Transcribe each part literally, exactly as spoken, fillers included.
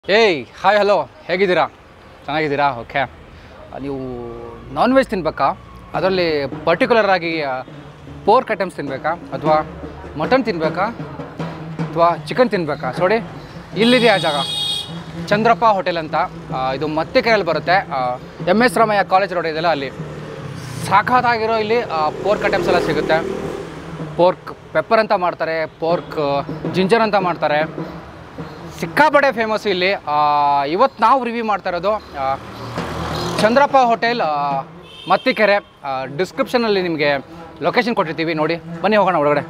ಏಯ್ hi hello ಹೇಗಿದ್ದೀರಾ ಚೆನ್ನಾಗಿದ್ದೀರಾ ಓಕೆ ನೀವು ನಾನ್ ವೆಜ್ ತಿನ್ನಬೇಕಾ ಅದರಲ್ಲಿ ಪರ್ಟಿಕ್ಯುಲರ್ ಆಗಿ ಪೋರ್ಕ್ ಐಟಮ್ಸ್ ತಿನ್ನಬೇಕಾ ಅಥವಾ ಮಟನ್ ತಿನ್ನಬೇಕಾ ಅಥವಾ ಚಿಕನ್ ತಿನ್ನಬೇಕಾ ನೋಡಿ ಇಲ್ಲಿದೆ ಆ ಜಾಗ ಚಂದ್ರಪ್ಪ ಹೋಟೆಲ್ ಅಂತ ಇದು ಮತ್ತಿಕೆರೆಯಲ್ಲಿ ಬರುತ್ತೆ M S Ramaiah college road ಇದೆಯಲ್ಲ ಅಲ್ಲಿ ಸಾಕಾಗಿರೋ ಇಲ್ಲಿ ಪೋರ್ಕ್ ಐಟಮ್ಸ್ ಎಲ್ಲ ಸಿಗುತ್ತೆ ಪೋರ್ಕ್ ಪೆಪ್ಪರ್ ಅಂತ ಮಾಡ್ತಾರೆ ಪೋರ್ಕ್ ಜಿಂಜರ್ ಅಂತ ಮಾಡ್ತಾರೆ ಸಿಕ್ಕಾಪಟ್ಟೆ ಫೇಮಸ್ಸು ಇಲ್ಲಿ ಇವತ್ತು ನಾವು ರಿವ್ಯೂ ಮಾಡ್ತಾ ಇರೋದು ಚಂದ್ರಪ್ಪ ಹೋಟೆಲ್ ಮತ್ತಿಕೆರೆ ಡಿಸ್ಕ್ರಿಪ್ಷನಲ್ಲಿ ನಿಮಗೆ ಲೊಕೇಶನ್ ಕೊಟ್ಟಿರ್ತೀವಿ ನೋಡಿ ಬನ್ನಿ ಹೋಗೋಣ ಒಳಗಡೆ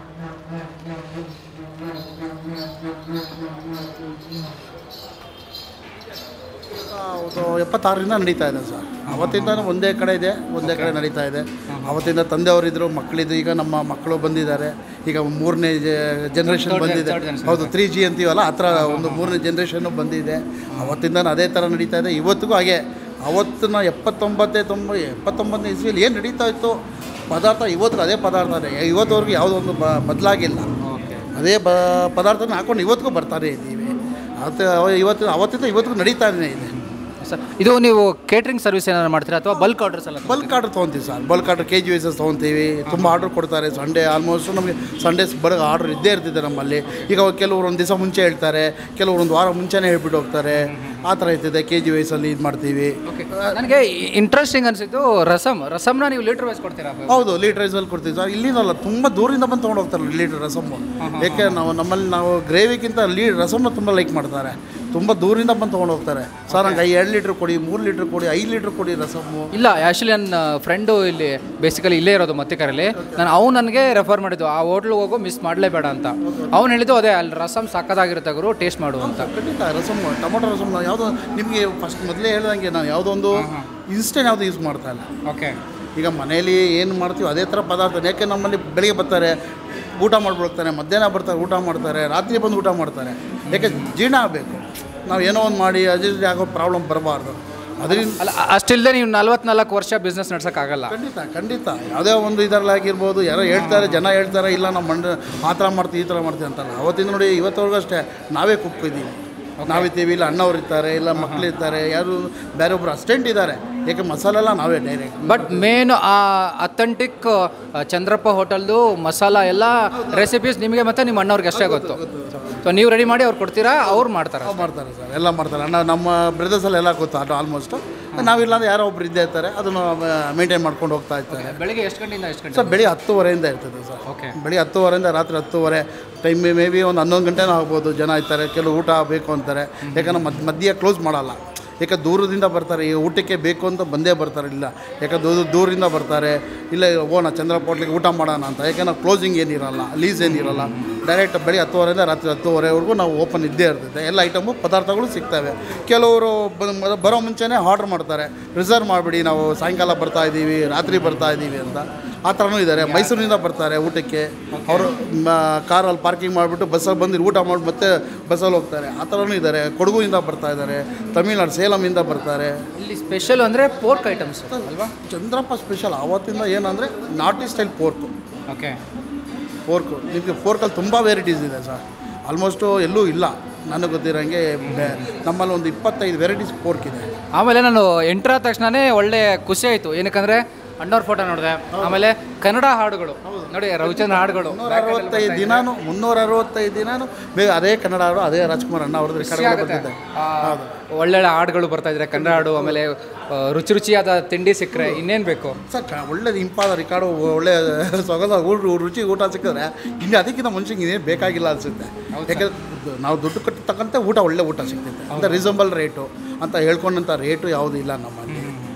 ಹೌದು ಎಪ್ಪತ್ತಾರರಿಂದ ನಡೀತಾ ಇದೆ ಸರ್ ಅವತ್ತಿಂದ ಒಂದೇ ಕಡೆ ಇದೆ ಒಂದೇ ಕಡೆ ನಡೀತಾ ಇದೆ ಅವತ್ತಿಂದ ತಂದೆಯವರಿದ್ದರು ಮಕ್ಕಳಿದ್ರು ಈಗ ನಮ್ಮ ಮಕ್ಕಳು ಬಂದಿದ್ದಾರೆ ಈಗ ಮೂರನೇ ಜನ್ರೇಷನ್ ಬಂದಿದೆ ಹೌದು ತ್ರೀ ಜಿ ಅಂತೀವಲ್ಲ ಆ ಥರ ಒಂದು ಮೂರನೇ ಜನ್ರೇಷನ್ನು ಬಂದಿದೆ ಅವತ್ತಿಂದ ಅದೇ ಥರ ನಡೀತಾ ಇದೆ ಇವತ್ತಿಗೂ ಹಾಗೆ ಅವತ್ತಿನ ಎಪ್ಪತ್ತೊಂಬತ್ತೇ ತೊಂಬ ಎಪ್ಪತ್ತೊಂಬತ್ತನೇ ಇಸ್ವಿಯಲ್ಲಿ ಏನು ನಡೀತಾ ಇತ್ತು ಪದಾರ್ಥ ಇವತ್ತಿಗೂ ಅದೇ ಪದಾರ್ಥನೇ ಇವತ್ತುವರೆಗೂ ಯಾವುದೋ ಒಂದು ಬ ಬದಲಾಗಿಲ್ಲ ಅದೇ ಬ ಪದಾರ್ಥನ ಹಾಕ್ಕೊಂಡು ಇವತ್ತಿಗೂ ಬರ್ತಾನೆ ಇದ್ದೀವಿ ಅದು ಇವತ್ತು ಅವತ್ತಿಂದ ಇವತ್ತಿಗೂ ನಡೀತಾನೇ ಇದೆ ಸರ್ ಇದು ನೀವು ಕೇಟ್ರಿಂಗ್ ಸರ್ವಿಸ್ ಏನಾದ್ರು ಮಾಡ್ತೀರಾ ಅಥವಾ ಬಲ್ಕ್ ಆರ್ಡರ್ಸ್ ಎಲ್ಲ ಬಲ್ಕ್ ಆರ್ಡರ್ ತೊಗೊತೀವಿ sir bulk order K G wise ತೊಗೊತೀವಿ ತುಂಬ ಆರ್ಡರ್ ಕೊಡ್ತಾರೆ ಸಂಡೇ ಆಲ್ಮೋಸ್ಟ್ ನಮಗೆ ಸಂಡೇಸ್ ಬರೋ ಆರ್ಡರ್ ಇದ್ದೇ ಇರ್ತಿದೆ ನಮ್ಮಲ್ಲಿ ಈಗ ಕೆಲವರು ಒಂದು ದಿವಸ ಮುಂಚೆ ಹೇಳ್ತಾರೆ ಕೆಲವರು ಒಂದು ವಾರ ಮುಂಚೆನೇ ಹೇಳ್ಬಿಟ್ಟು ಹೋಗ್ತಾರೆ ಆ ಥರ ಇರ್ತದೆ ಕೆ ಜಿ ವೈಸಲ್ಲಿ ಇದು ಮಾಡ್ತೀವಿ. ಓಕೆ ನನಗೆ ಇಂಟ್ರೆಸ್ಟಿಂಗ್ ಅನಿಸಿದ್ದು ರಸಮ್ ರಸಮ್ನ ನೀವು ಲೀಟ್ರ್ ವೈಸ್ ಕೊಡ್ತೀರಾ? ಹೌದು ಲೀಟ್ರ್ ವೈಸಲ್ಲಿ ಕೊಡ್ತೀವಿ ಸರ್ ಇಲ್ಲಿಂದಲ್ಲ ತುಂಬ ದೂರಿಂದ ಬಂದು ತೊಗೊಂಡು ಹೋಗ್ತಾರೆ ಲೀಟ್ರ್ ರಸಮ್ಮು ಯಾಕೆ ನಾವು ನಮ್ಮಲ್ಲಿ ನಾವು ಗ್ರೇವಿಗಿಂತ ಲೀ ರಸಮ್ನ ತುಂಬ ಲೈಕ್ ಮಾಡ್ತಾರೆ ತುಂಬ ದೂರಿಂದ ಬಂದು ತೊಗೊಂಡು ಹೋಗ್ತಾರೆ ಸರ್ ನಂಗೆ ಎರಡು ಲೀಟ್ರ್ ಕೊಡಿ ಮೂರು ಲೀಟ್ರ್ ಕೊಡಿ ಐದು ಲೀಟ್ರ್ ಕೊಡಿ ರಸಮ್ಮು. ಇಲ್ಲ ಆ್ಯಕ್ಚುಲಿ ನನ್ನ ಫ್ರೆಂಡು ಇಲ್ಲಿ ಬೇಸಿಕಲಿ ಇಲ್ಲೇ ಇರೋದು ಮತ್ತಿಕೆರೆಯಲ್ಲಿ ನಾನು ಅವ್ನು ನನಗೆ ರೆಫರ್ ಮಾಡಿದ್ದು ಆ ಹೋಟ್ಲಿಗೆ ಹೋಗೋ ಮಿಸ್ ಮಾಡಲೇಬೇಡ ಅಂತ ಅವ್ನು ಹೇಳಿದ್ದು ಅದೇ ಅಲ್ಲಿ ರಸಮ್ ಸಾಕಾಗಿರುತ್ತೆ ಗುರು ಟೇಸ್ಟ್ ಮಾಡು ಅಂತ. ಖಂಡಿತ ರಸಮ್ ಟೊಮೊಟೊ ರಸಮ್ ಯಾವುದೋ ನಿಮಗೆ ಫಸ್ಟ್ ಮೊದಲೇ ಹೇಳ್ದಂಗೆ ನಾನು ಯಾವುದೋ ಒಂದು ಇನ್ಸ್ಟೆಂಟ್ ಯಾವುದು ಯೂಸ್ ಮಾಡ್ತಾ ಇಲ್ಲ. ಓಕೆ ಈಗ ಮನೇಲಿ ಏನು ಮಾಡ್ತೀವಿ ಅದೇ ಥರ ಪದಾರ್ಥ ಯಾಕೆ ನಮ್ಮಲ್ಲಿ ಬೆಳಿಗ್ಗೆ ಬರ್ತಾರೆ ಊಟ ಮಾಡ್ಬಿಡ್ತಾರೆ ಮಧ್ಯಾಹ್ನ ಬರ್ತಾರೆ ಊಟ ಮಾಡ್ತಾರೆ ರಾತ್ರಿ ಬಂದು ಊಟ ಮಾಡ್ತಾರೆ ಯಾಕೆ ಜೀರ್ಣ ಆಗಬೇಕು ನಾವು ಏನೋ ಒಂದು ಮಾಡಿ ಅಡ್ಜಸ್ಟ್ ಆಗೋ ಪ್ರಾಬ್ಲಮ್ ಬರಬಾರ್ದು ಅದರಿಂದ ಅಲ್ಲ ಅಷ್ಟಿಲ್ಲದೆ ನೀವು ನಲ್ವತ್ನಾಲ್ಕು ವರ್ಷ ಬಿಸ್ನೆಸ್ ನಡ್ಸೋಕ್ಕಾಗಲ್ಲ. ಖಂಡಿತ ಖಂಡಿತ ಯಾವುದೇ ಒಂದು ಇದರಲ್ಲಾಗಿರ್ಬೋದು ಯಾರೋ ಹೇಳ್ತಾರೆ ಜನ ಹೇಳ್ತಾರೆ ಇಲ್ಲ ನಾವು ಮಂಡ ಆ ಥರ ಮಾಡ್ತೀವಿ ಈ ಥರ ಮಾಡ್ತೀವಿ ಅಂತಲ್ಲ ಅವತ್ತಿಂದ ನೋಡಿ ಇವತ್ತವರೆಗೂ ಅಷ್ಟೇ ನಾವೇ ಕುಕ್ ಇದ್ದೀವಿ ನಾವಿದ್ದೀವಿ ಇಲ್ಲ ಅಣ್ಣವ್ರು ಇರ್ತಾರೆ ಇಲ್ಲ ಮಕ್ಕಳು ಇರ್ತಾರೆ ಯಾರು ಬೇರೆ ಒಬ್ಬರು ಅಸ್ಟೆಂಟ್ ಇದ್ದಾರೆ ಯಾಕೆ ಮಸಾಲೆಲ್ಲ ನಾವೇ ಡೈರೆಕ್ಟ್. ಬಟ್ ಮೇನ್ ಆ ಅಥೆಂಟಿಕ್ ಚಂದ್ರಪ್ಪ ಹೋಟೆಲ್ದು ಮಸಾಲ ಎಲ್ಲ ರೆಸಿಪೀಸ್ ನಿಮಗೆ ಮತ್ತು ನಿಮ್ಮ ಅಣ್ಣವ್ರಿಗೆ ಅಷ್ಟೇ ಗೊತ್ತು. ಸೊ ನೀವು ರೆಡಿ ಮಾಡಿ ಅವ್ರು ಕೊಡ್ತೀರಾ ಅವ್ರು ಮಾಡ್ತಾರೆ ಮಾಡ್ತಾರೆ ಸರ್ ಎಲ್ಲ ಮಾಡ್ತಾರೆ ಅಣ್ಣ ನಮ್ಮ ಬ್ರದರ್ಸಲ್ಲಿ ಎಲ್ಲ ಗೊತ್ತು ಅದು ಆಲ್ಮೋಸ್ಟು ನಾವಿಲ್ಲ ಅಂದರೆ ಯಾರೋ ಒಬ್ರು ಇದ್ದೇ ಇರ್ತಾರೆ ಅದನ್ನು ಮೇಂಟೈನ್ ಮಾಡ್ಕೊಂಡು ಹೋಗ್ತಾ ಇರ್ತಾರೆ. ಬೆಳಿಗ್ಗೆ ಎಷ್ಟು ಗಂಟೆಯಿಂದ ಎಷ್ಟು ಗಂಟೆ ಸರ್ ಬೆಳಿಗ್ಗೆ ಹತ್ತುವರೆಯಿಂದ ಇರ್ತದೆ ಸರ್. ಓಕೆ ಬೆಳಿಗ್ಗೆ ಹತ್ತುವರೆಯಿಂದ ರಾತ್ರಿ ಹತ್ತುವರೆ ಟೈಮ್ ಮೇ ಬಿ ಒಂದು ಹನ್ನೊಂದು ಗಂಟೆನೂ ಆಗ್ಬೋದು ಜನ ಇರ್ತಾರೆ ಕೆಲವು ಊಟ ಬೇಕು ಅಂತಾರೆ ಯಾಕಂದ್ರೆ ಮಧ್ಯ ಮಧ್ಯೆ ಕ್ಲೋಸ್ ಮಾಡಲ್ಲ ಯಾಕೆ ದೂರದಿಂದ ಬರ್ತಾರೆ ಈಗ ಊಟಕ್ಕೆ ಬೇಕು ಅಂತ ಬಂದೇ ಬರ್ತಾರೆ ಇಲ್ಲ ಯಾಕೆ ದೂರ ದೂರದಿಂದ ಬರ್ತಾರೆ ಇಲ್ಲ ಓ ನಾ ಚಂದ್ರಪ್ಪ ಹೋಟ್ಲಿಗೆ ಊಟ ಮಾಡೋಣ ಅಂತ ಯಾಕೆಂದ್ರೆ ಕ್ಲೋಸಿಂಗ್ ಏನಿರಲ್ಲ ಲೀಸ್ ಏನಿರಲ್ಲ ಡೈರೆಕ್ಟ್ ಬೆಳಿಗ್ಗೆ ಹತ್ತುವರೆಯಿಂದ ರಾತ್ರಿ ಹತ್ತುವರೆವರೆಗೂ ನಾವು ಓಪನ್ ಇದ್ದೇ ಇರ್ತೈತೆ ಎಲ್ಲ ಐಟಮು ಪದಾರ್ಥಗಳು ಸಿಗ್ತವೆ. ಕೆಲವರು ಬರೋ ಮುಂಚೆನೇ ಆರ್ಡ್ರ್ ಮಾಡ್ತಾರೆ ರಿಸರ್ವ್ ಮಾಡಿಬಿಡಿ ನಾವು ಸಾಯಂಕಾಲ ಬರ್ತಾ ಇದ್ದೀವಿ ರಾತ್ರಿ ಬರ್ತಾ ಇದ್ದೀವಿ ಅಂತ ಆ ಥರನೂ ಇದ್ದಾರೆ. ಮೈಸೂರಿನಿಂದ ಬರ್ತಾರೆ ಊಟಕ್ಕೆ ಅವರು ಕಾರಲ್ಲಿ ಪಾರ್ಕಿಂಗ್ ಮಾಡಿಬಿಟ್ಟು ಬಸ್ಸಲ್ಲಿ ಬಂದು ಊಟ ಮಾಡಿ ಮತ್ತೆ ಬಸ್ಸಲ್ಲಿ ಹೋಗ್ತಾರೆ ಆ ಥರನೂ ಇದ್ದಾರೆ. ಕೊಡಗುವಿಂದ ಬರ್ತಾ ಇದ್ದಾರೆ ತಮಿಳ್ನಾಡು ಸೇಲಮಿಂದ ಬರ್ತಾರೆ. ಇಲ್ಲಿ ಸ್ಪೆಷಲ್ ಅಂದರೆ ಪೋರ್ಕ್ ಐಟಮ್ಸ್ ಅಲ್ವಾ ಚಂದ್ರಪ್ಪ ಸ್ಪೆಷಲ್ ಆವತ್ತಿಂದ ಏನಂದರೆ ನಾಟಿ ಸ್ಟೈಲ್ ಪೋರ್ಕು. ಓಕೆ ಪೋರ್ಕು ನಿಮಗೆ ಪೋರ್ಕಲ್ಲಿ ತುಂಬ ವೆರೈಟೀಸ್ ಇದೆ ಸರ್ ಆಲ್ಮೋಸ್ಟು ಎಲ್ಲೂ ಇಲ್ಲ ನನಗೆ ಗೊತ್ತಿರೋಂಗೆ ನಮ್ಮಲ್ಲಿ ಒಂದು ಇಪ್ಪತ್ತೈದು ವೆರೈಟೀಸ್ ಪೋರ್ಕ್ ಇದೆ. ಆಮೇಲೆ ನಾನು ಎಂಟ್ರ್ ಆದ ತಕ್ಷಣವೇ ಒಳ್ಳೆ ಖುಷಿ ಆಯಿತು ಏನಕ್ಕಂದರೆ ಅಣ್ಣವ್ರ ಫೋಟೋ ನೋಡಿದೆ ಆಮೇಲೆ ಕನ್ನಡ ಹಾಡುಗಳು ನೋಡಿ ರವಿಚಂದ್ರ ಹಾಡುಗಳು ಮುನ್ನೂರ ಅರವತ್ತೈದು ದಿನಾನು ಮುನ್ನೂರ ಅರವತ್ತೈದು ದಿನಾನು ಬೇಗ ಅದೇ ಕನ್ನಡ ಹಾಡು ಅದೇ ರಾಜ್ಕುಮಾರ್ ಅಣ್ಣ ಅವ್ರದ್ದು ರೆಕಾರ್ಡ್ ಬಂದಿದೆ. ಒಳ್ಳೊಳ್ಳೆ ಹಾಡುಗಳು ಬರ್ತಾ ಇದ್ದಾರೆ ಕನ್ನಡ ಹಾಡು ಆಮೇಲೆ ರುಚಿ ರುಚಿಯಾದ ತಿಂಡಿ ಸಿಕ್ಕರೆ ಇನ್ನೇನು ಬೇಕು ಸರ್ ಒಳ್ಳೇದು ಇಂಪಾದ ರಿಕಾರ್ಡು ಒಳ್ಳೆ ಸೊಗದ ಊಟ ರುಚಿ ಊಟ ಸಿಕ್ಕಿದ್ರೆ ಇನ್ನು ಅದಕ್ಕಿಂತ ಮನುಷ್ಯಂಗೆ ಇನ್ನೇನು ಬೇಕಾಗಿಲ್ಲ ಅನಿಸುತ್ತೆ. ಯಾಕೆಂದರೆ ನಾವು ದುಡ್ಡು ಕಟ್ಟತಕ್ಕಂಥ ಊಟ ಒಳ್ಳೆ ಊಟ ಸಿಗ್ತೈತೆ ಅಂತ ರೀಸನಬಲ್ ರೇಟು ಅಂತ ಹೇಳ್ಕೊಂಡಂಥ ರೇಟು ಯಾವುದೂ ಇಲ್ಲ ನಮ್ಮಲ್ಲಿ.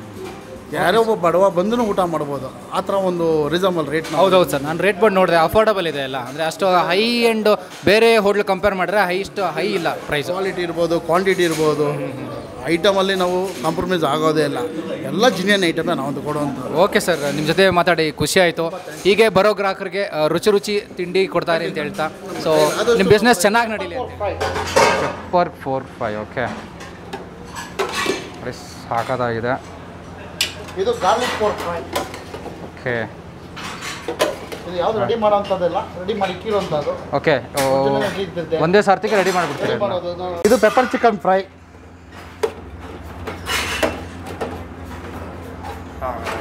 ಯಾರೋ ಒಬ್ಬ ಬಡವ ಬಂದರೂ ಊಟ ಮಾಡ್ಬೋದು ಆ ಥರ ಒಂದು ರೀಸನಬಲ್ ರೇಟ್. ಹೌದೌದು ಸರ್ ನಾನು ರೇಟ್ ಬೋರ್ಡ್ ನೋಡಿದೆ ಅಫೋರ್ಡಬಲ್ ಇದೆ ಎಲ್ಲ ಅಂದರೆ ಅಷ್ಟು ಹೈ ಎಂಡ್ ಬೇರೆ ಹೋಟ್ಲ್ ಕಂಪೇರ್ ಮಾಡಿದ್ರೆ ಹೈ ಇಷ್ಟು ಹೈ ಇಲ್ಲ ಪ್ರೈಸ್. ಕ್ವಾಲಿಟಿ ಇರ್ಬೋದು ಕ್ವಾಂಟಿಟಿ ಇರ್ಬೋದು ಐಟಮಲ್ಲಿ ನಾವು ಕಾಂಪ್ರಮೈಸ್ ಆಗೋದೇ ಇಲ್ಲ ಎಲ್ಲ ಜಿನಿಯನ್ ಐಟಮೇ ನಾವೊಂದು ಕೊಡುವಂಥ. ಓಕೆ ಸರ್ ನಿಮ್ಮ ಜೊತೆ ಮಾತಾಡಿ ಖುಷಿ ಆಯಿತು. ಹೀಗೆ ಬರೋ ಗ್ರಾಹಕರಿಗೆ ರುಚಿ ರುಚಿ ತಿಂಡಿ ಕೊಡ್ತಾರೆ ಅಂತ ಹೇಳ್ತಾ ಸೊ ನಿಮ್ಮ ಬಿಸ್ನೆಸ್ ಚೆನ್ನಾಗಿ ನಡೀಲಿ. ಪೆಪ್ಪರ್ ಫೋರ್ ಫೈವ್ ಓಕೆ ಸಾಕಾಗಿದೆ. ಇದು ಗಾರ್ಲಿಕ್ ಪೋರ್ಕ್ ಫ್ರೈ. ಓಕೆ ಇದು ಯಾವುದು ರೆಡಿ ಮಾಡೋಂಥದ್ದೆಲ್ಲ ರೆಡಿ ಮಾಡಿ ಇಕ್ಕಿರೋಂಥದ್ದು. ಓಕೆ ಒಂದೇ ಸಾರ್ತಿಗೆ ರೆಡಿ ಮಾಡಿಬಿಡ್ತೀವಿ. ಇದು ಪೆಪ್ಪರ್ ಚಿಕನ್ ಫ್ರೈ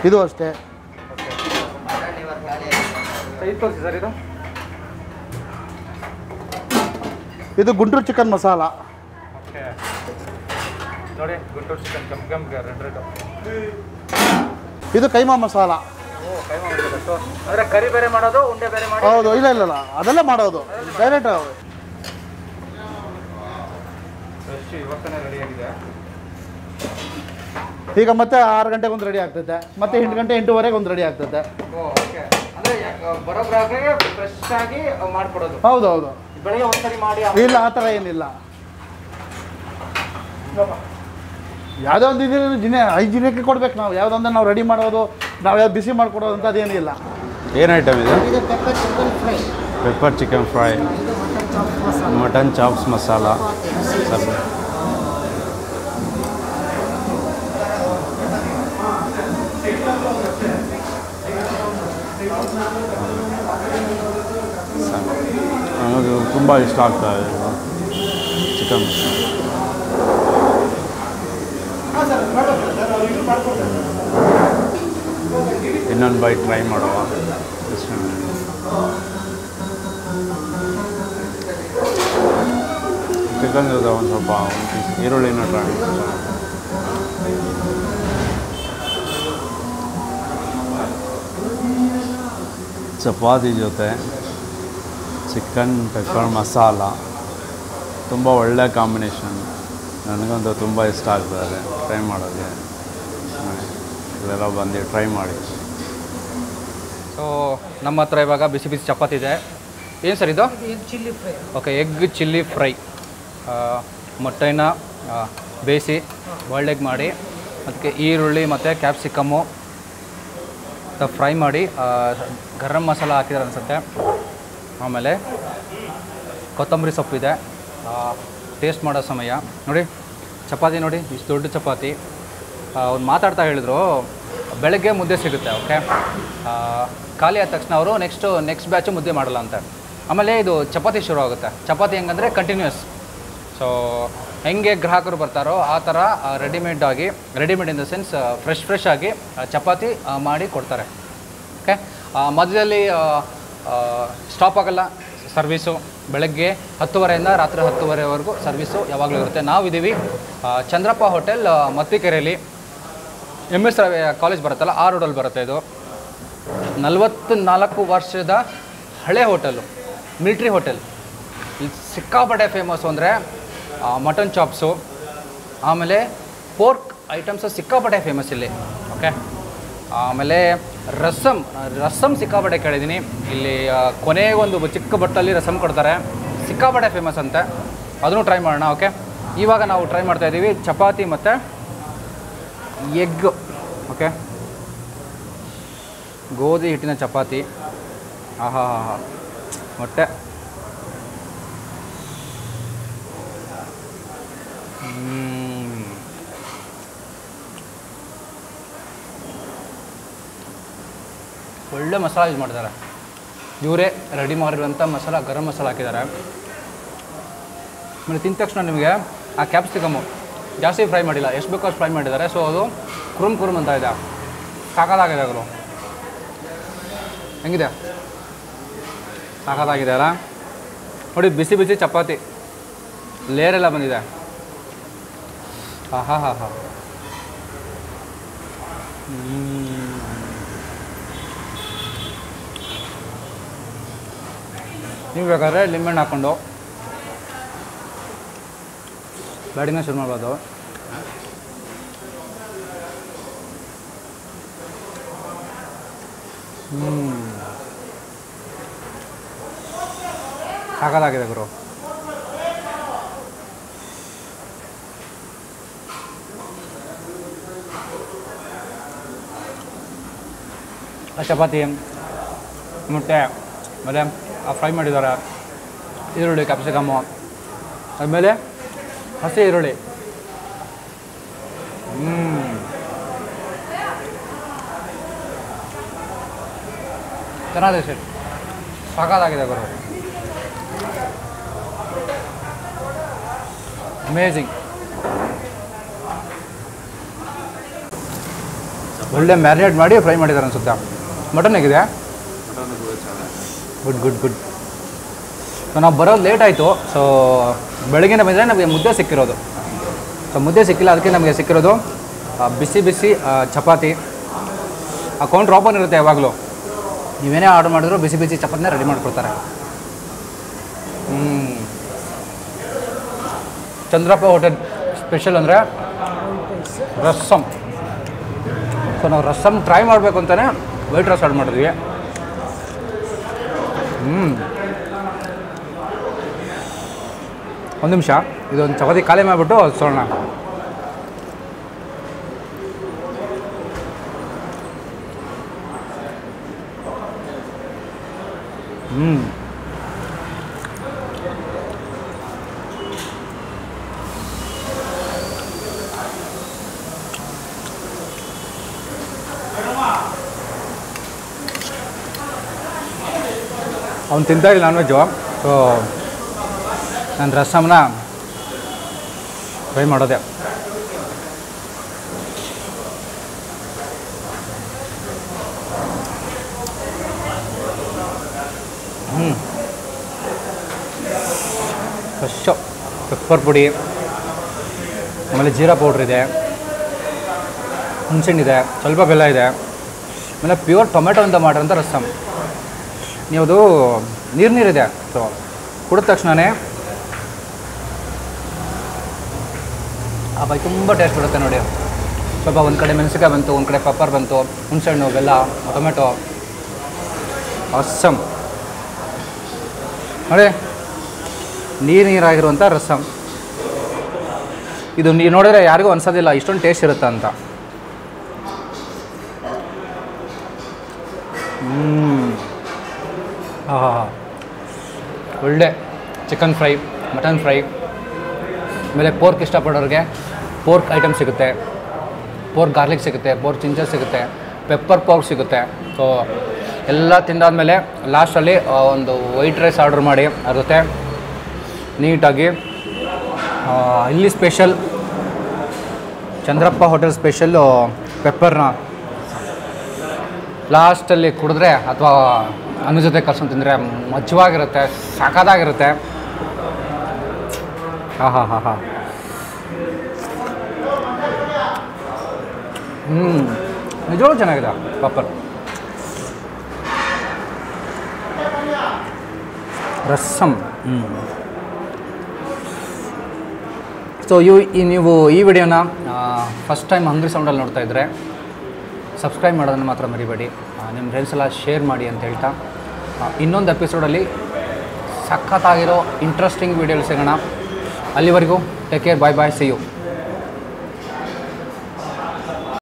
ಇದು ಅಷ್ಟೇ. ಸರ್ ಇದು ಇದು ಗುಂಟೂರು ಚಿಕನ್ ಮಸಾಲ. ಓಕೆ ನೋಡಿ ಗುಂಟೂರು ಚಿಕನ್ ಗಮ್ ಗಮ್ ರೆಡ್ ರೆಡ್. ಇದು ಕೈಮಾ ಮಸಾಲ. ಓ ಕೈಮಾ ಮಸಾಲ. ಅಂದರೆ ಕರಿ ಬೇರೆ ಮಾಡೋದು, ಉಂಡೆ ಬೇರೆ ಮಾಡಿ? ಹೌದು. ಇಲ್ಲ ಇಲ್ಲ ಇಲ್ಲ ಅದೆಲ್ಲ ಮಾಡೋದು ಡೈರೆಕ್ಟ್. ಫ್ರೆಶ್ ಇವತ್ತನೇ ರೆಡಿ ಆಗಿದೆ. ಈಗ ಮತ್ತೆ ಆರು ಗಂಟೆಗೆ ಒಂದು ರೆಡಿ ಆಗ್ತೈತೆ, ಮತ್ತೆ ಎಂಟು ಗಂಟೆ ಎಂಟೂವರೆಗೆ ಒಂದು ರೆಡಿ ಆಗ್ತೈತೆ. ಓಕೆ ಅಂದರೆ ಬರೋಬ್ರಾಗೆ ಫ್ರೆಶ್ ಆಗಿ ಮಾಡಿಕೊಡೋದು? ಹೌದು ಹೌದು. ಬೆಳಗ್ಗೆ ಒಂದ್ಸರಿ ಮಾಡಿ? ಇಲ್ಲ ಆ ಥರ ಏನಿಲ್ಲ. ಯಾವುದೋ ಒಂದು ಇದು ಜಿನೇ ಹೈಜಿನಿಕ್ ಕೊಡ್ಬೇಕು ನಾವು. ಯಾವುದೊಂದು ನಾವು ರೆಡಿ ಮಾಡೋದು, ನಾವು ಯಾವ್ದು ಬಿಸಿ ಮಾಡಿಕೊಡೋದು ಅಂತ ಅದೇನಿಲ್ಲ. ಏನು ಐಟಮ್ ಇದೆ? ಇದು pepper chicken fry. Pepper chicken fry, mutton chops masala. Sir ನನಗೆ ತುಂಬ ಇಷ್ಟ ಆಗ್ತಾ ಇದೆ ಚಿಕನ್. ಇನ್ನೊಂದು ಬೈಟ್ ಟ್ರೈ ಮಾಡುವ. ಚಿಕನ್ ಜೊತೆ ಒಂದು ಸ್ವಲ್ಪ ಒಂದು ಪೀಸ್ ಈರುಳ್ಳಿನ ಟ್ರೈ ಚಪಾತಿ ಜೊತೆ ಚಿಕನ್ ಪೆಪ್ಪರ್ ಮಸಾಲ ತುಂಬ ಒಳ್ಳೆಯ ಕಾಂಬಿನೇಷನ್. ನನಗಂತೂ ತುಂಬ ಇಷ್ಟ ಆಗ್ತದೆ ಟ್ರೈ ಮಾಡೋಕ್ಕೆ. ಇಲ್ಲೆಲ್ಲ ಬಂದು ಟ್ರೈ ಮಾಡಿ. ಸೊ ನಮ್ಮ ಹತ್ರ ಇವಾಗ ಬಿಸಿ ಬಿಸಿ ಚಪಾತಿ ಇದೆ. ಏನು ಸರ್ ಇದು? Egg chilli fry. Okay, egg chilli fry. ಮೊಟ್ಟೆನ ಬೇಯಿಸಿ ಬಾಯ್ಲ್ಡ್ ಎಗ್ ಮಾಡಿ ಅದಕ್ಕೆ ಈರುಳ್ಳಿ ಮತ್ತು ಕ್ಯಾಪ್ಸಿಕಮ್ಮು ಫ್ರೈ ಮಾಡಿ ಗರಂ ಮಸಾಲ ಹಾಕಿದ್ದಾರೆ ಅನಿಸುತ್ತೆ. ಆಮೇಲೆ ಕೊತ್ತಂಬರಿ ಸೊಪ್ಪಿದೆ. ಟೇಸ್ಟ್ ಮಾಡೋ ಸಮಯ ನೋಡಿ. ಚಪಾತಿ ನೋಡಿ, ಇಷ್ಟು ದೊಡ್ಡ ಚಪಾತಿ. ಅವ್ರು ಮಾತಾಡ್ತಾ ಹೇಳಿದರು ಬೆಳಗ್ಗೆ ಮುದ್ದೆ ಸಿಗುತ್ತೆ. ಓಕೆ, ಖಾಲಿ ಆದ ತಕ್ಷಣ ಅವರು ನೆಕ್ಸ್ಟು ನೆಕ್ಸ್ಟ್ ಬ್ಯಾಚು ಮುದ್ದೆ ಮಾಡಲ್ಲ ಅಂತ. ಆಮೇಲೆ ಇದು ಚಪಾತಿ ಶುರು ಆಗುತ್ತೆ. ಚಪಾತಿ ಹೆಂಗಂದರೆ ಕಂಟಿನ್ಯೂಸ್. ಸೊ ಹೆಂಗೆ ಗ್ರಾಹಕರು ಬರ್ತಾರೋ ಆ ಥರ ರೆಡಿಮೇಡ್ ಆಗಿ, readymade in the sense fresh fresh ಆಗಿ ಚಪಾತಿ ಮಾಡಿ ಕೊಡ್ತಾರೆ. ಓಕೆ, ಮಧ್ಯದಲ್ಲಿ ಸ್ಟಾಪ್ ಆಗಲ್ಲ ಸರ್ವೀಸು. ಬೆಳಗ್ಗೆ ಹತ್ತುವರೆಯಿಂದ ರಾತ್ರಿ ಹತ್ತುವರೆವರೆಗೂ ಸರ್ವೀಸು ಯಾವಾಗಲೂ ಇರುತ್ತೆ. ನಾವಿದ್ದೀವಿ ಚಂದ್ರಪ್ಪ ಹೋಟೆಲ್, ಮತ್ತಿಕೆರೆಯಲ್ಲಿ. ಎಮ್ ಎಸ್ ರಾವ್ ಕಾಲೇಜ್ ಬರುತ್ತಲ್ಲ, ಆ ರೋಡಲ್ಲಿ ಬರುತ್ತೆ. ಇದು ನಲವತ್ತು ನಾಲ್ಕು ವರ್ಷದ ಹಳೆ ಹೋಟೆಲು, ಮಿಲ್ಟ್ರಿ ಹೋಟೆಲ್. ಇದು ಸಿಕ್ಕಾಪಟ್ಟೆ ಫೇಮಸ್ಸು ಅಂದರೆ ಮಟನ್ ಚಾಪ್ಸು, ಆಮೇಲೆ ಪೋರ್ಕ್ ಐಟಮ್ಸು ಸಿಕ್ಕಾಪಟ್ಟೆ ಫೇಮಸ್ ಇಲ್ಲಿ. ಓಕೆ, ಆಮೇಲೆ ರಸಮ್ ರಸಮ್ ಸಿಕ್ಕಾಪಟ್ಟೆ ಕೇಳಿದ್ದೀನಿ ಇಲ್ಲಿ. ಕೊನೆಗೊಂದು ಚಿಕ್ಕ ಬಟ್ಟಲ್ಲಿ ರಸಮ್ ಕೊಡ್ತಾರೆ, ಸಿಕ್ಕಾಪಟ್ಟೆ ಫೇಮಸ್ ಅಂತೆ. ಅದನ್ನು ಟ್ರೈ ಮಾಡೋಣ. ಓಕೆ, ಇವಾಗ ನಾವು ಟ್ರೈ ಮಾಡ್ತಾಯಿದ್ದೀವಿ ಚಪಾತಿ ಮತ್ತು ಎಗ್. ಓಕೆ, ಗೋಧಿ ಹಿಟ್ಟಿನ ಚಪಾತಿ. ಆಹಾ ಹಾ ಹಾ ಮೊಟ್ಟೆ. ಒಳ್ಳೆ ಮಸಾಲ ಯೂಸ್ ಮಾಡಿದ್ದಾರೆ. ಇವರೇ ರೆಡಿ ಮಾಡಿರುವಂಥ ಮಸಾಲ, ಗರಂ ಮಸಾಲ ಹಾಕಿದ್ದಾರೆ. ಆಮೇಲೆ ತಿಂದ ತಕ್ಷಣ ನಿಮಗೆ ಆ ಕ್ಯಾಪ್ಸಿಕಮ್ಮು ಜಾಸ್ತಿ ಫ್ರೈ ಮಾಡಿಲ್ಲ, ಎಷ್ಟು ಬೇಕೋ ಅಷ್ಟು ಫ್ರೈ ಮಾಡಿದ್ದಾರೆ. ಸೊ ಅದು ಕುರುಮ್ ಕುರುಮ್ ಅಂತ ಇದೆ. ಸಾಕಾಗಿದೆ ಅವರು. ಹೆಂಗಿದೆ? ಸಾಕಾಗಿದೆ ಅಲ್ಲ ನೋಡಿ. ಬಿಸಿ ಬಿಸಿ ಚಪಾತಿ, ಲೇಯರೆಲ್ಲ ಬಂದಿದೆ. ಹಾಂ ಹಾಂ ಹಾಂ ಹಾಂ ನೀವು ಬೇಕಾದ್ರೆ ಲಿಂಬೆಹಣ್ಣು ಹಾಕ್ಕೊಂಡು ಬ್ಯಾಡಿಂಗ ಶುರು ಮಾಡ್ಬೋದು. ಹ್ಞೂ ಸಾಕಾಗಿದೆ ಗುರು. ಆ ಚಪಾತಿ, ಮೊಟ್ಟೆ, ಮತ್ತು ಆ ಫ್ರೈ ಮಾಡಿದ್ದಾರೆ ಈರುಳ್ಳಿ, ಕ್ಯಾಪ್ಸಿಕಮ್ಮು, ಆಮೇಲೆ ಹಸಿ ಈರುಳ್ಳಿ. ಹ್ಞೂ ಚೆನ್ನಾಗಿದೆ ಸರ್, ಸಾಕಾಗಿದೆ ಗುರು. ಅಮೇಝಿಂಗ್. ಒಳ್ಳೆ ಮ್ಯಾರಿನೇಟ್ ಮಾಡಿ ಫ್ರೈ ಮಾಡಿದ್ದಾರೆ ಅನಿಸುತ್ತೆ. ಮಟನ್ ಹೇಗಿದೆ? Good good good. ಸೊ ನಾವು ಬರೋದು ಲೇಟ್ ಆಯಿತು. ಸೊ ಬೆಳಗಿನ ಬಂದರೆ ನಮಗೆ ಮುದ್ದೆ ಸಿಕ್ಕಿರೋದು. ಸೊ ಮುದ್ದೆ ಸಿಕ್ಕಿಲ್ಲ, ಅದಕ್ಕೆ ನಮಗೆ ಸಿಕ್ಕಿರೋದು ಆ, ಬಿಸಿ ಬಿಸಿ ಆ, ಚಪಾತಿ. ಆ ಕೌಂಟ್ರ್ ಓಪನ್ ಇರುತ್ತೆ ಯಾವಾಗಲೂ. ನೀವೇನೇ ಆರ್ಡರ್ ಮಾಡಿದ್ರು ಬಿಸಿ ಬಿಸಿ ಚಪಾತಿನ ರೆಡಿ ಮಾಡಿಕೊಡ್ತಾರೆ. ಹ್ಞೂ ಚಂದ್ರಪ್ಪ ಹೋಟೆಲ್ ಸ್ಪೆಷಲ್ ಅಂದರೆ ರಸಮ್. ಸೊ ನಾವು ರಸಮ್ ಟ್ರೈ ಮಾಡಬೇಕು ಅಂತಲೇ ವೈಟ್ ರೈಸ್ ಆರ್ಡರ್ ಮಾಡಿದ್ವಿ. ಹ್ಞೂ ಒಂದು ನಿಮಿಷ, ಇದೊಂದು ಚಪಾತಿ ಖಾಲಿ ಮಾಡಿಬಿಟ್ಟು ಸೋಣ. ಹ್ಞೂ ಅವ್ನು ತಿಂತಾ ಇಲ್ಲ ನಾನ್ ವೆಜ್ಜು. ಸೊ ನಾನು ರಸಮ್ನ ಫ್ರೈ ಮಾಡೋದೆ. ಹ್ಞೂ ಫ್ರೆಶ್ಶು ಪೆಪ್ಪರ್ ಪುಡಿ, ಆಮೇಲೆ ಜೀರಾ ಪೌಡ್ರ್ ಇದೆ, ಹುಣಸೆಹಣ್ಣು ಸ್ವಲ್ಪ ಬೆಲ್ಲ ಇದೆ, ಆಮೇಲೆ ಪ್ಯೂರ್ ಟೊಮೆಟೊ ಅಂತ ಮಾಡಿರೋಂಥ ರಸಮ್. ನೀವು ಅದು ನೀರು ನೀರಿದೆ. ಸೊ ಕುಡಿದ ತಕ್ಷಣವೇ ಆ ಬೈ ತುಂಬ ಟೇಸ್ಟ್ ಬರುತ್ತೆ ನೋಡಿ. ಸ್ವಲ್ಪ ಒಂದು ಕಡೆ ಮೆಣಸಿಕಾಯಿ ಬಂತು, ಒಂದು ಕಡೆ ಪಪ್ಪರ್ ಬಂತು, ಹುಣಸೆಹಣ್ಣು, ಬೆಲ್ಲ, ಟೊಮೆಟೊ, ರಸಮ್ ನೋಡಿ. ನೀರು ನೀರಾಗಿರುವಂಥ ರಸಮ್ ಇದು. ನೀವು ನೋಡಿದ್ರೆ ಯಾರಿಗೂ ಅನ್ಸೋದಿಲ್ಲ ಇಷ್ಟೊಂದು ಟೇಸ್ಟ್ ಇರುತ್ತೆ ಅಂತ. ಹ್ಞೂ ಹಾಂ ಒಳ್ಳೆ ಚಿಕನ್ ಫ್ರೈ, ಮಟನ್ ಫ್ರೈ, ಆಮೇಲೆ ಪೋರ್ಕ್ ಇಷ್ಟಪಡೋರಿಗೆ ಪೋರ್ಕ್ ಐಟಮ್ ಸಿಗುತ್ತೆ, ಪೋರ್ಕ್ ಗಾರ್ಲಿಕ್ ಸಿಗುತ್ತೆ, ಪೋರ್ಕ್ ಜಿಂಜರ್ ಸಿಗುತ್ತೆ, ಪೆಪ್ಪರ್ ಪೋರ್ಕ್ ಸಿಗುತ್ತೆ. ಸೊ ಎಲ್ಲ ತಿಂದಾದಮೇಲೆ ಲಾಸ್ಟಲ್ಲಿ ಒಂದು ವೈಟ್ ರೈಸ್ ಆರ್ಡ್ರ್ ಮಾಡಿ ಅದ್ರ ಜೊತೆ ನೀಟಾಗಿ ಇಲ್ಲಿ ಸ್ಪೆಷಲ್ ಚಂದ್ರಪ್ಪ ಹೋಟೆಲ್ ಸ್ಪೆಷಲ್ಲು ಪೆಪ್ಪರ್ನ ಲಾಸ್ಟಲ್ಲಿ ಕುಡಿದ್ರೆ ಅಥವಾ ಅನ್ನ ಜೊತೆ ಕಲ್ಸ್ಕೊಂಡು ತಿಂದರೆ ಮಜ್ವಾಗಿರುತ್ತೆ, ಸಾಕಾದಾಗಿರುತ್ತೆ. ಹಾಂ ಹಾಂ ಹಾಂ ಹಾಂ ಹ್ಞೂ ನಿಜವಾಗ್ಲೂ ಚೆನ್ನಾಗಿದೆ ಪಪ್ಪರ್. ರಸಮ್. ಹ್ಞೂ ಸೊ ಇವು ಈ ನೀವು ಈ ವಿಡಿಯೋನ ಫಸ್ಟ್ ಟೈಮ್ ಹಂಗ್ರಿ ಸೌಂಡಲ್ಲಿ ನೋಡ್ತಾ ಇದ್ದರೆ ಸಬ್ಸ್ಕ್ರೈಬ್ ಮಾಡೋದನ್ನು ಮಾತ್ರ ಮರಿಬೇಡಿ. ನಿಮ್ಮ ಫ್ರೆಂಡ್ಸ್ ಎಲ್ಲ ಶೇರ್ ಮಾಡಿ ಅಂತ ಹೇಳ್ತಾ ಇನ್ನೊಂದು ಎಪಿಸೋಡಲ್ಲಿ ಸಖತ್ತಾಗಿರೋ ಇಂಟ್ರೆಸ್ಟಿಂಗ್ ವೀಡಿಯೋಗಳು ಸಿಗೋಣ. ಅಲ್ಲಿವರೆಗೂ take care, bye bye, see you.